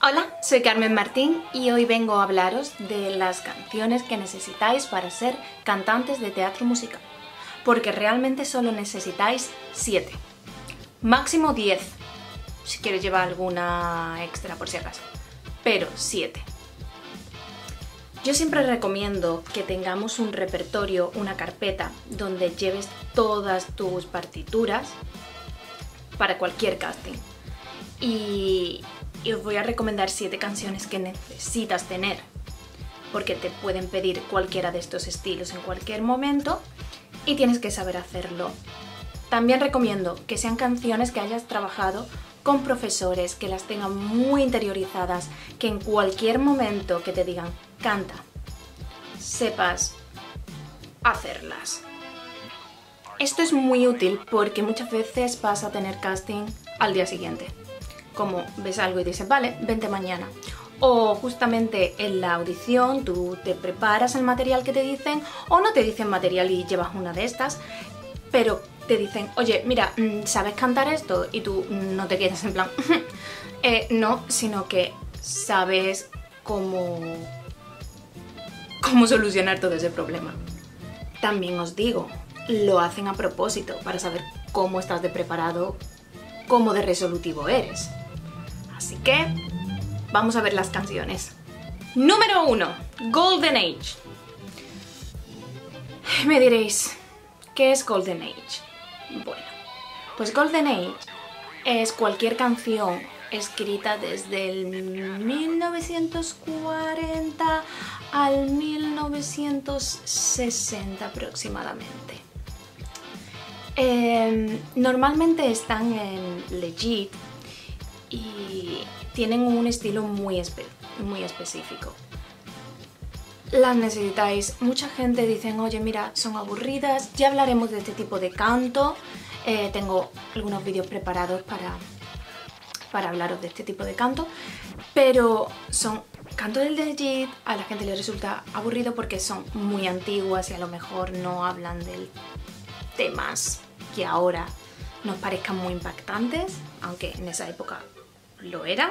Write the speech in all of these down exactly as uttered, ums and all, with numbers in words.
Hola, soy Carmen Martín y hoy vengo a hablaros de las canciones que necesitáis para ser cantantes de teatro musical. Porque realmente solo necesitáis siete. Máximo diez, si quieres llevar alguna extra por si acaso. Pero siete. Yo siempre recomiendo que tengamos un repertorio, una carpeta, donde lleves todas tus partituras para cualquier casting. Y, y os voy a recomendar siete canciones que necesitas tener, porque te pueden pedir cualquiera de estos estilos en cualquier momento y tienes que saber hacerlo. También recomiendo que sean canciones que hayas trabajado con profesores, que las tengan muy interiorizadas, que en cualquier momento que te digan canta, sepas hacerlas. Esto es muy útil porque muchas veces vas a tener casting al día siguiente. Como ves algo y dices, vale, vente mañana. O justamente en la audición tú te preparas el material que te dicen, o no te dicen material y llevas una de estas, pero te dicen, oye, mira, ¿sabes cantar esto? Y tú no te quedas en plan, eh, no, sino que sabes cómo, cómo solucionar todo ese problema. También os digo, lo hacen a propósito para saber cómo estás de preparado, cómo de resolutivo eres. Así que vamos a ver las canciones. Número uno, Golden Age. Me diréis, ¿qué es Golden Age? Bueno, pues Golden Age es cualquier canción escrita desde el mil novecientos cuarenta al mil novecientos sesenta aproximadamente. Eh, normalmente están en Legit y tienen un estilo muy, espe muy específico. Las necesitáis. Mucha gente dice, oye, mira, son aburridas. Ya hablaremos de este tipo de canto. Eh, tengo algunos vídeos preparados para, para hablaros de este tipo de canto. Pero son cantos del Legit, a la gente le resulta aburrido porque son muy antiguas y a lo mejor no hablan de temas que ahora nos parezcan muy impactantes, aunque en esa época lo eran.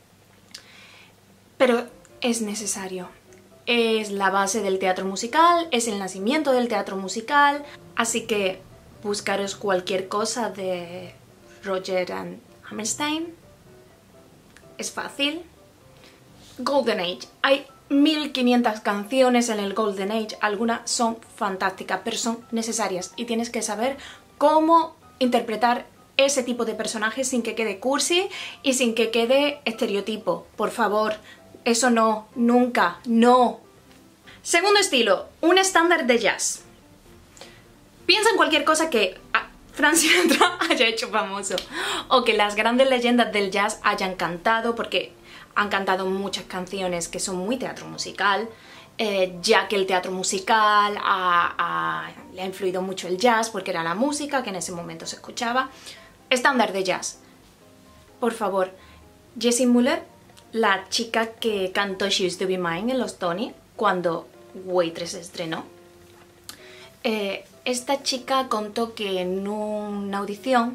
Pero es necesario. Es la base del teatro musical, es el nacimiento del teatro musical, así que buscaros cualquier cosa de Roger and Hammerstein. Es fácil. Golden Age. Hay mil quinientas canciones en el Golden Age, algunas son fantásticas, pero son necesarias y tienes que saber cómo interpretar ese tipo de personajes sin que quede cursi y sin que quede estereotipo. Por favor, eso no, nunca, no. Segundo estilo, un estándar de jazz. Piensa en cualquier cosa que Frank Sinatra haya hecho famoso o que las grandes leyendas del jazz hayan cantado, porque han cantado muchas canciones que son muy teatro musical, eh, ya que el teatro musical ha, ha, le ha influido mucho el jazz porque era la música que en ese momento se escuchaba. Estándar de jazz. Por favor, Jessie Muller, la chica que cantó She Used to Be Mine en los Tony cuando Waitress se estrenó. Eh, esta chica contó que en una audición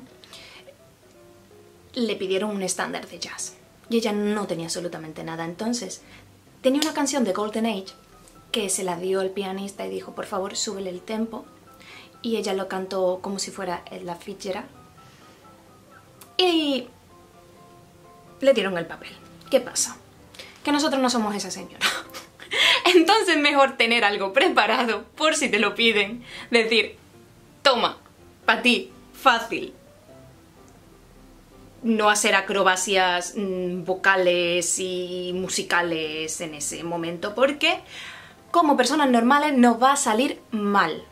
le pidieron un estándar de jazz y ella no tenía absolutamente nada. Entonces tenía una canción de Golden Age que se la dio el pianista y dijo, por favor, súbele el tempo, y ella lo cantó como si fuera Ella Fitzgerald y le dieron el papel. ¿Qué pasa? Que nosotros no somos esa señora. Entonces mejor tener algo preparado por si te lo piden. Decir, toma, para ti, fácil. No hacer acrobacias mmm, vocales y musicales en ese momento, porque como personas normales nos va a salir mal.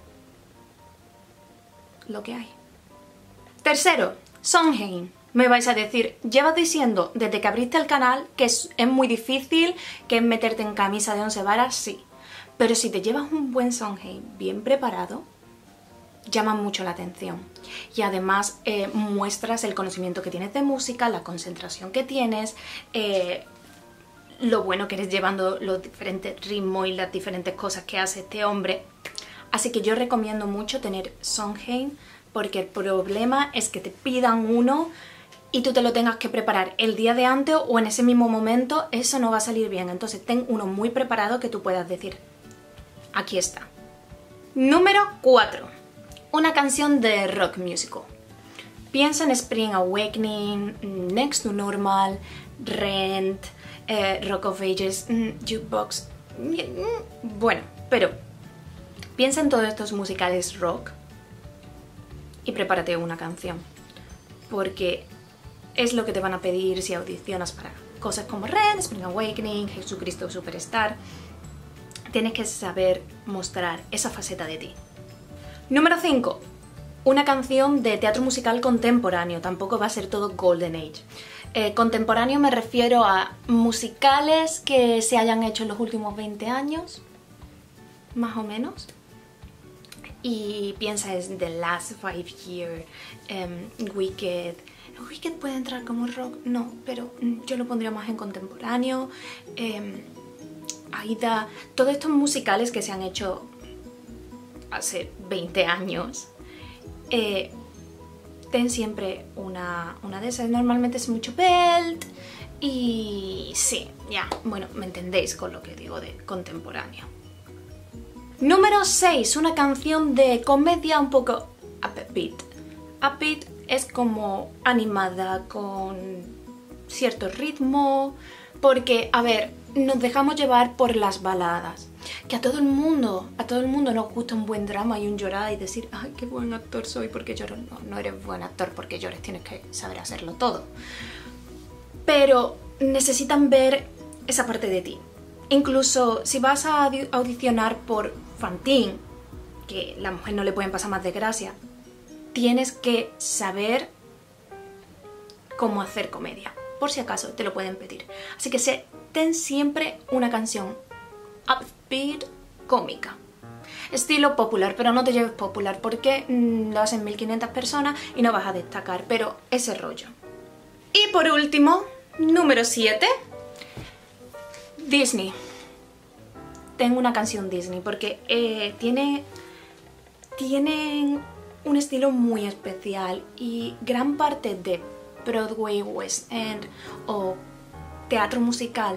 Lo que hay. Tercero, Sondheim. Me vais a decir, llevas diciendo desde que abriste el canal que es, es muy difícil, que es meterte en camisa de once varas, sí. Pero si te llevas un buen Sondheim bien preparado, llama mucho la atención. Y además eh, muestras el conocimiento que tienes de música, la concentración que tienes, eh, lo bueno que eres llevando los diferentes ritmos y las diferentes cosas que hace este hombre. Así que yo recomiendo mucho tener Sondheim, porque el problema es que te pidan uno y tú te lo tengas que preparar el día de antes o en ese mismo momento, eso no va a salir bien. Entonces ten uno muy preparado que tú puedas decir, aquí está. Número cuatro. Una canción de rock musical. Piensa en Spring Awakening, Next to Normal, Rent, eh, Rock of Ages, mm, Jukebox. Mm, bueno, pero piensa en todos estos musicales rock y prepárate una canción. Porque es lo que te van a pedir si audicionas para cosas como Rent, Spring Awakening, Jesucristo Superstar. Tienes que saber mostrar esa faceta de ti. Número cinco. Una canción de teatro musical contemporáneo. Tampoco va a ser todo Golden Age. Eh, contemporáneo me refiero a musicales que se hayan hecho en los últimos veinte años, más o menos. Y piensa en The Last Five Years, um, Wicked. ¿Wicked puede entrar como rock? No, pero yo lo pondría más en contemporáneo. Eh, Aida, todos estos musicales que se han hecho hace veinte años, eh, ten siempre una, una de esas. Normalmente es mucho belt y sí, ya, bueno, me entendéis con lo que digo de contemporáneo. Número seis, una canción de comedia un poco upbeat. Upbeat es como animada, con cierto ritmo, porque, a ver, nos dejamos llevar por las baladas. Que a todo el mundo, a todo el mundo nos gusta un buen drama y un llorar y decir, ay, qué buen actor soy porque lloro. No, no eres buen actor porque llores, tienes que saber hacerlo todo. Pero necesitan ver esa parte de ti. Incluso si vas a audicionar por Fantine, que a la mujer no le pueden pasar más desgracia, tienes que saber cómo hacer comedia. Por si acaso te lo pueden pedir. Así que se, ten siempre una canción upbeat cómica. Estilo popular, pero no te lleves popular porque mmm, lo hacen mil quinientas personas y no vas a destacar, pero ese rollo. Y por último, número siete, Disney. Tengo una canción Disney porque eh, tiene, tienen un estilo muy especial y gran parte de Broadway, West End o teatro musical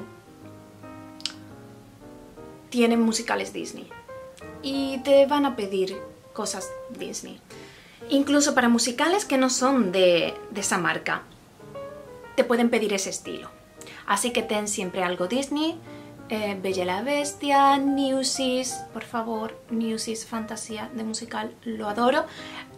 tienen musicales Disney y te van a pedir cosas Disney. Incluso para musicales que no son de, de esa marca, te pueden pedir ese estilo. Así que ten siempre algo Disney. Eh, Bella y la Bestia, Newsies, por favor, Newsies, fantasía de musical, lo adoro.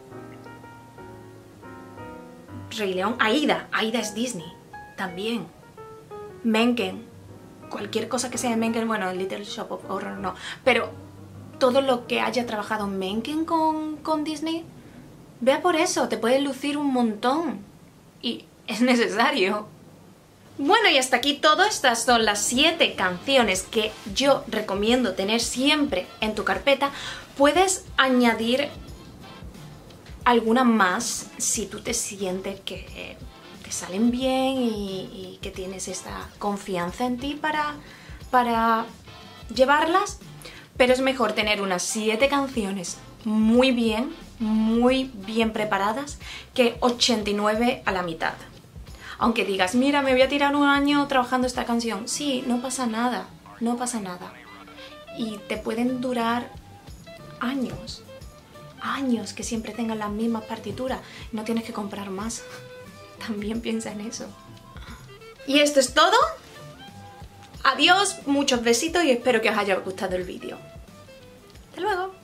Rey León, Aida, Aida es Disney, también. Menken, cualquier cosa que sea de Menken, bueno, Little Shop of Horror no, pero todo lo que haya trabajado Menken con, con Disney, vea por eso, te puede lucir un montón y es necesario. Bueno, y hasta aquí todo. Estas son las siete canciones que yo recomiendo tener siempre en tu carpeta. Puedes añadir alguna más si tú te sientes que te salen bien y, y que tienes esta confianza en ti para, para llevarlas. Pero es mejor tener unas siete canciones muy bien, muy bien preparadas que ochenta y nueve a la mitad. Aunque digas, mira, me voy a tirar un año trabajando esta canción. Sí, no pasa nada, no pasa nada. Y te pueden durar años, años que siempre tengan las mismas partituras. No tienes que comprar más. También piensa en eso. Y esto es todo. Adiós, muchos besitos y espero que os haya gustado el vídeo. Hasta luego.